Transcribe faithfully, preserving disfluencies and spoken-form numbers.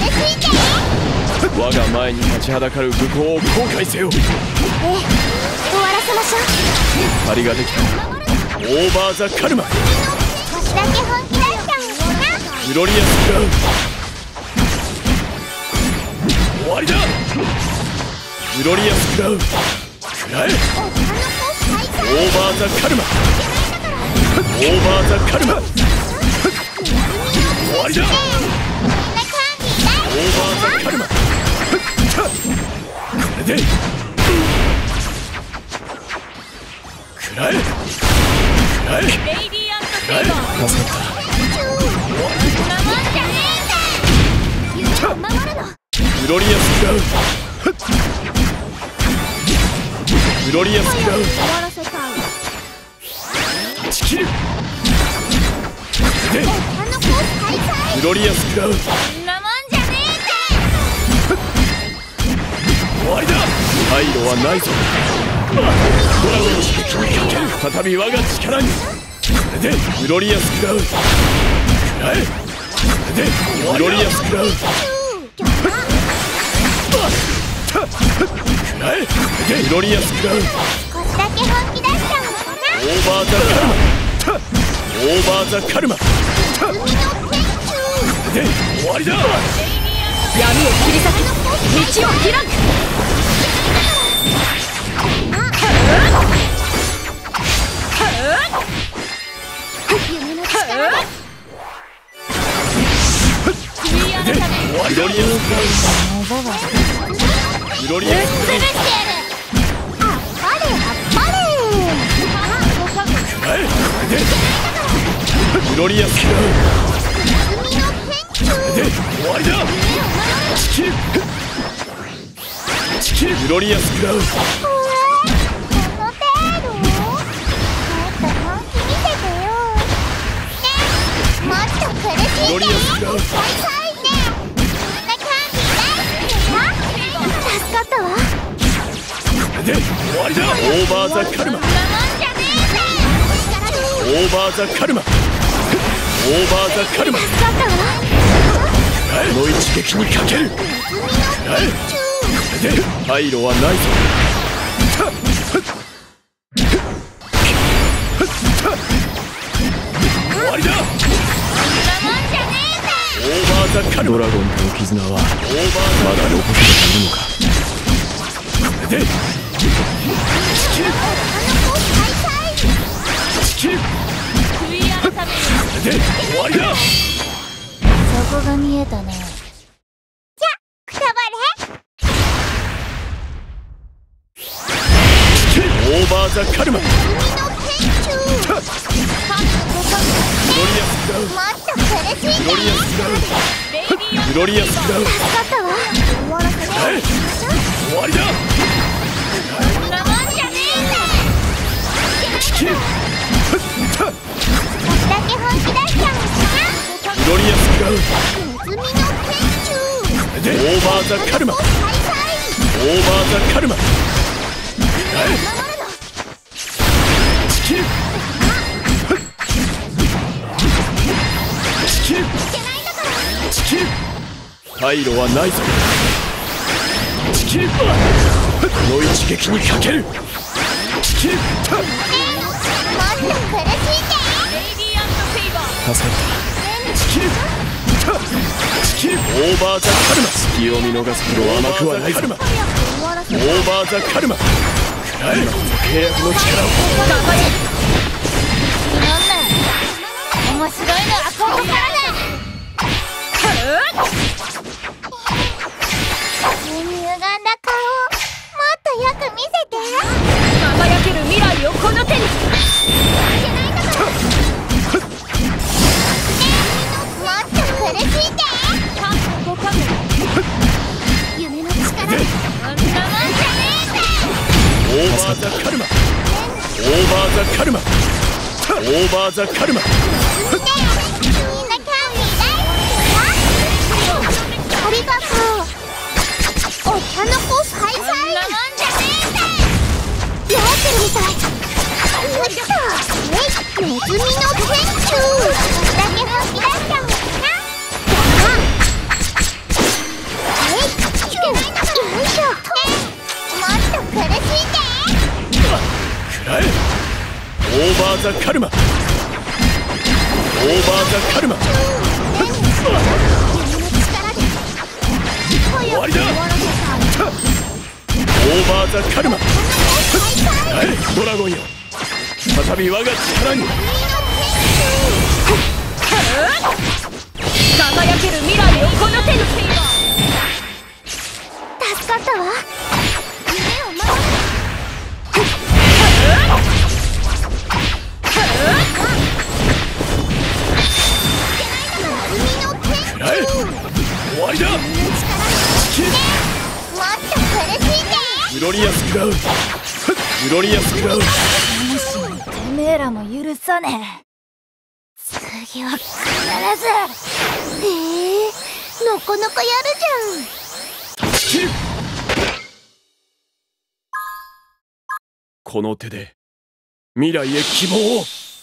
我が前に立ちはだかる武功を後悔せよ。ええ、 終わらせましょう。 借りができた。オーバーザカルマ。 少しだけ本気出しちゃうのかな。 フロリアスクラウン。終わりだ。フロリアスクラウン。食らえ。オーバーザカルマ。オーバーザカルマ。終わりだ。オーバーザカルマ。これでくらえくらえくらえ。助かった。フロリアスクラウン。フロリアスクラウン。断ち切る。でフロリアスクラウン。終わりだ。退路はないぞ。ドラゴンの刺激にかける。再び我が力に。これでフロリアスクラウン。くらえ。これでフロリアスクラウン。くらえ。これでフロリアスクラウン。 少しだけ本気出しちゃうのかな。 オーバーザカルマ。オーバーザカルマ。これで終わりだ。 闇を切り裂き道を開く。 夢の力でフロリアスクラウン。フロリアスクラウン。 あっぱれあっぱれ。 くらえ。フロリアスクラウン。で終わりだ。チキルチキル。フロリアスクラウン。 この程度？もっと本気見せてよ。ね、もっと苦しいフロリアスクラウン。 ね、こんな感じ大好きよ。助かったわ。 で終わりだ。オーバーザカルマ。オーバーザカルマ。オーバーザカルマ。 助かったわ。 この一撃にかける。これで退路はないぞ。終わりだ。オーバーザカルマ。ドラゴンとの絆はまだ残っているのか。これでチキルチキル。これで終わりだ。 そこが見えたね。じゃ、くたばれ。 オーバーザカルマ。フロリアスクラウン。 もっと苦しい。 フロリアスクラウン。フロリアスクラウン。 助かったわ。終わらせて。 終わりだ。チキル。 少しだけ本気出しちゃうのかな。 フロリアスクラウン。 ネズミの天柱。 でオーバーザカルマ。オーバーザカルマ。チキル。チキル。チキル。退路はないぞ。チキル。この一撃にかける。チキル。 もっと苦しいで。 助かった。チキル。チキル。オーバーザカルマ。隙を見逃すほど甘くはないぞ。オーバーザカルマ。くらえ。契約の力を。 頑張れ。 面白いのはここからだ。急に歪んだ顔もっとよく見せて。 輝ける未来をこの手に。 もっと苦しいで。夢の力で。こんなもんじゃねオーバーザカルマ。オーバーザカルマ。オーバーザカルマ。 えんだ。みんなキャンディー大好きよ。ありがとう。お茶の子ハイサイ。こんなもんじゃねえんだ。酔ってるみたい。うっと。ネズミの天柱。少しだけ本気出しちゃうのかな。 ザカルマ、オーバーザカルマ。終わりだ。オーバーザカルマ。はい、ドラゴンよ、再び我が力に。 輝ける未来をこの手に。 助かったわ。夢を守る。 くらえ、終わりだ。 もっと苦しいで。 グロリアスクラウン、グロリアスクラウン。 てめえらも許さねえ。 次は必ず。へえ、なかなかやるじゃん。 この手で未来へ希望を。